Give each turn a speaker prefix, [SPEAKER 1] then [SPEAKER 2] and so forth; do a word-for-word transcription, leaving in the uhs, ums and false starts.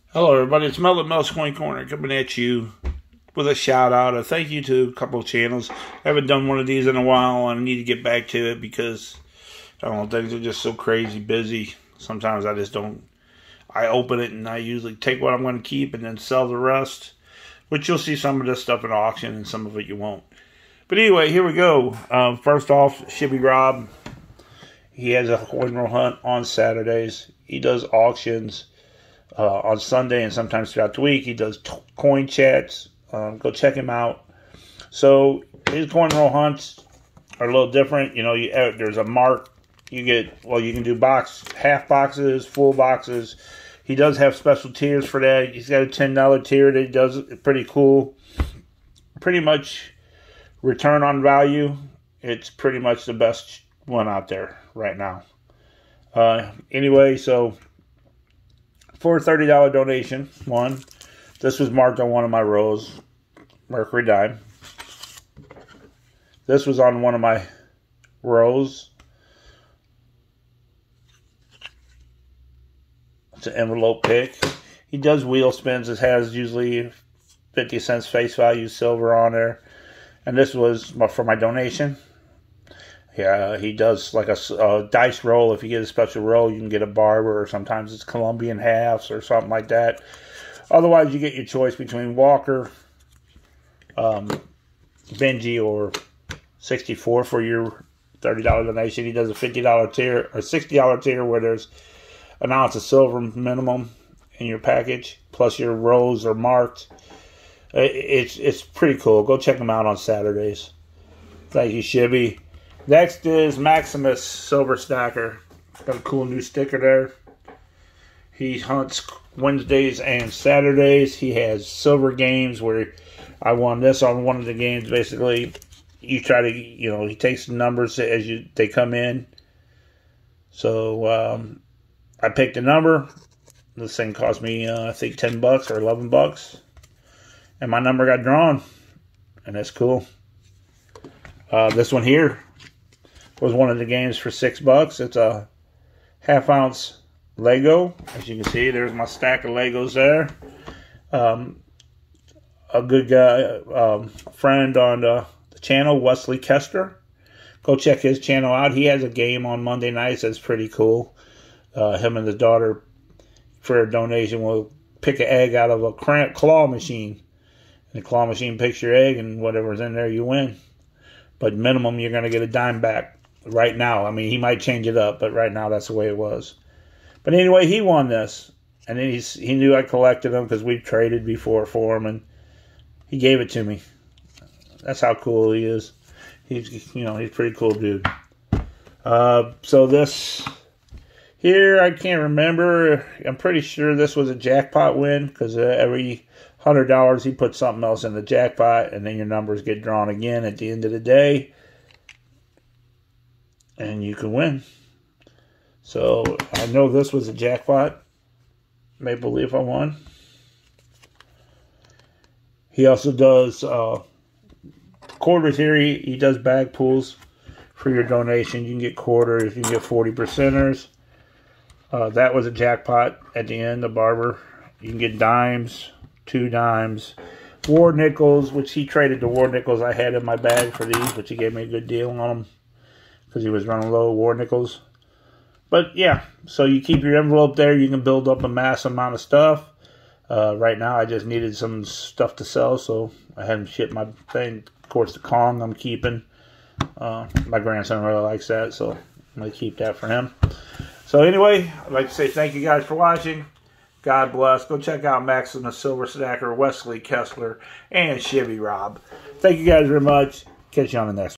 [SPEAKER 1] Hello, everybody. It's Mel at Mel's Coin Corner coming at you with a shout out. A thank you to a couple of channels. I haven't done one of these in a while, and I need to get back to it because I don't know, things are just so crazy busy. Sometimes I just don't. I open it and I usually take what I'm going to keep and then sell the rest. Which you'll see some of this stuff at auction and some of it you won't. But anyway, here we go. Um, first off, Shibby Rob. He has a coin roll hunt on Saturdays. He does auctions uh, on Sunday and sometimes throughout the week. He does coin chats. Um, go check him out. So his coin roll hunts are a little different. You know, you, uh, there's a mark. You get, well, you can do box, half boxes, full boxes. He does have special tiers for that. He's got a ten dollar tier that he does. It's pretty cool. Pretty much return on value. It's pretty much the best one out there right now. Uh, anyway, so for a thirty dollar donation, one, this was marked on one of my rows, Mercury Dime. This was on one of my rows. It's an envelope pick. He does wheel spins. It has usually fifty cents face value silver on there. And this was for my donation. Yeah, he does like a, a dice roll. If you get a special roll, you can get a barber, or sometimes it's Colombian halves or something like that. Otherwise, you get your choice between Walker, um, Benji, or sixty-four for your thirty dollar donation. He does a fifty dollar tier or sixty dollar tier where there's an ounce of silver minimum in your package, plus your rolls are marked. It's it's pretty cool. Go check them out on Saturdays. Thank you, Shibby. Next is Maximus Silver Stacker. Got a cool new sticker there. He hunts Wednesdays and Saturdays. He has silver games where I won this on one of the games. Basically, you try to, you know, he takes the numbers as you they come in. So um, I picked a number. This thing cost me, uh, I think, ten bucks or eleven bucks. And my number got drawn. And that's cool. Uh, this one here was one of the games for six bucks. It's a half ounce Lego. As you can see, there's my stack of Legos there. Um, a good guy, um, friend on the, the channel, Wesley Kester. Go check his channel out. He has a game on Monday nights that's pretty cool. Uh, him and his daughter, for a donation, will pick an egg out of a claw machine. And the claw machine picks your egg, and whatever's in there, you win. But minimum, you're going to get a dime back right now. I mean, he might change it up, but right now, that's the way it was. But anyway, he won this. And then he's, he knew I collected them because we've traded before for him, and he gave it to me. That's how cool he is. He's, you know, he's a pretty cool dude. Uh, so this here, I can't remember. I'm pretty sure this was a jackpot win because uh, every one hundred dollars he puts something else in the jackpot, and then your numbers get drawn again at the end of the day, and you can win. So I know this was a jackpot. Maple Leaf I won. He also does uh, quarters here. He, he does bag pools for your donation. You can get quarters. You can get forty percenters. Uh, that was a jackpot at the end, the barber. You can get dimes, two dimes. War nickels, which he traded the war nickels I had in my bag for these, which he gave me a good deal on them because he was running low war nickels. But yeah, so you keep your envelope there. You can build up a mass amount of stuff. Uh, right now, I just needed some stuff to sell, so I hadn't shipped my thing. Of course, the Kong I'm keeping. Uh, my grandson really likes that, so I'm going to keep that for him. So anyway, I'd like to say thank you guys for watching. God bless. Go check out Maximus Silver Stacker, Wesley Kessler, and Shibby Rob. Thank you guys very much. Catch you on the next one.